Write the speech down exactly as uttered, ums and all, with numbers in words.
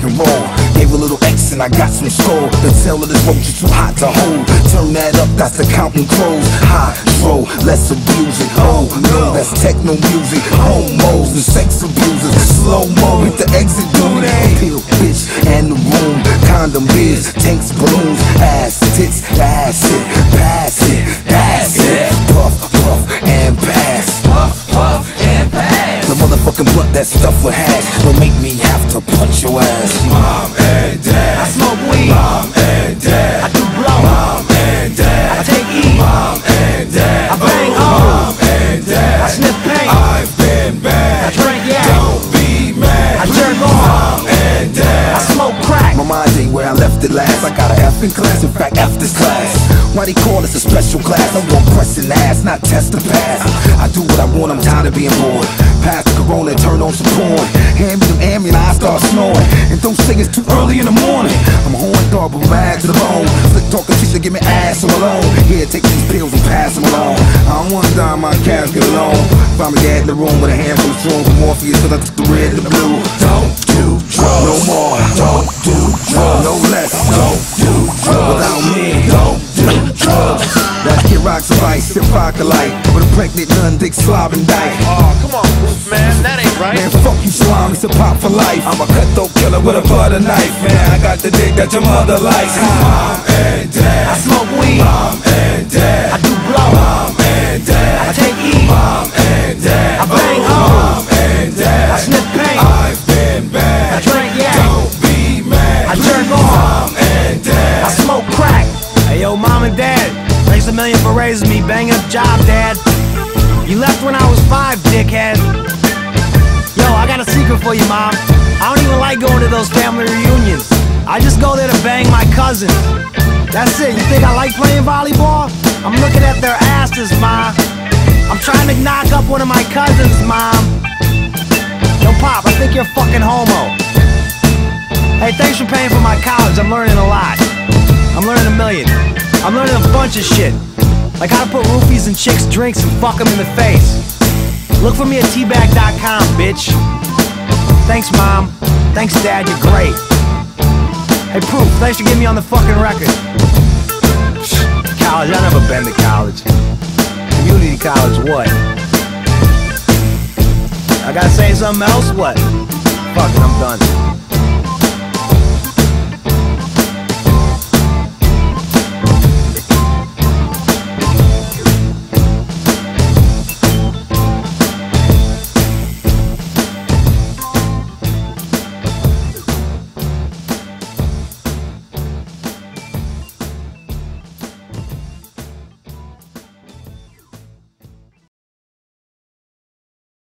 rock and roll. Gave a little X and I got some stroll. The tail of this roach is too hot to hold. Turn that up, that's the Countin Crows. Hy-dro, let's abuse it. Oh no, that's techno music. Homos and sex abusers. Slow-mo with the exit dude. Pill, bitch, and the room. Condom, biz, tanks, balloons. Ass, tits, ass it. Pass it, that's it. Puff, puff, and pass. Puff, puff, and pass. The motherfucking blunt, that stuff with hash. Don't make me have to punch your ass. Mom and dad, I smoke weed. Mom and dad, I do blow. Mom and dad, I take E. Mom and dad, I bang oh, O. Mom and dad, I sniff paint. I've been bad. I drink yak. Don't be mad. I jerk off. Mom and dad, I smoke crack. my mind ain't where I left it last. I got a F in class, in fact F this class. Why they call this a special class? I'm gon' press an ass, not test the pass. I do what I want, I'm tired of being bored. Pass the Corona and turn on some porn. Hand me them ammo and I start snoring. And don't say it's too early in the morning. I'm horned dog, but mad to the bone. Slick talking shit to give me ass all alone. Here, take these pills and pass them along. I don't wanna die my casket alone. Find me dead in the room with a handful of strong for Morpheus, cause I took the red and the blue. Don't do drugs, no more. Don't do drugs, no less. Don't do drugs without me. Don't do drugs. That kid rocks a vice, if I could light with a pregnant nun, dick slobbing dyke. Oh, come on, man, that ain't right. Man, fuck you, slime, it's a pop for life. I'm a cutthroat killer with a butter knife. Man, I got the dick that your mother likes. Mom and dad, I smoke weed. Mom and dad, I do blow. Mom and dad, I take E. Mom and dad, I bang O. Mom and dad, I sniff paint. I've been bad. I drink yak. Don't be mad. I jerk off. Mom and dad, I smoke crack. Hey yo, mom and dad, thanks a million for raising me. Bang up job, dad. You left when I was five, dickhead. Yo, I got a secret for you, mom. I don't even like going to those family reunions. I just go there to bang my cousins. That's it. You think I like playing volleyball? I'm looking at their asses, ma. I'm trying to knock up one of my cousins, mom. Yo, pop, I think you're a fucking homo. Hey, thanks for paying for my college. I'm learning a lot. I'm learning a million. I'm learning a bunch of shit. Like how to put roofies in chicks' drinks and fuck them in the face. Look for me at T bag dot com, bitch. Thanks, Mom. Thanks, Dad. You're great. Hey, Proof, thanks for getting me on the fucking record. College, I never been to college. Community college, what? I gotta say something else? What? Fuck it, I'm done.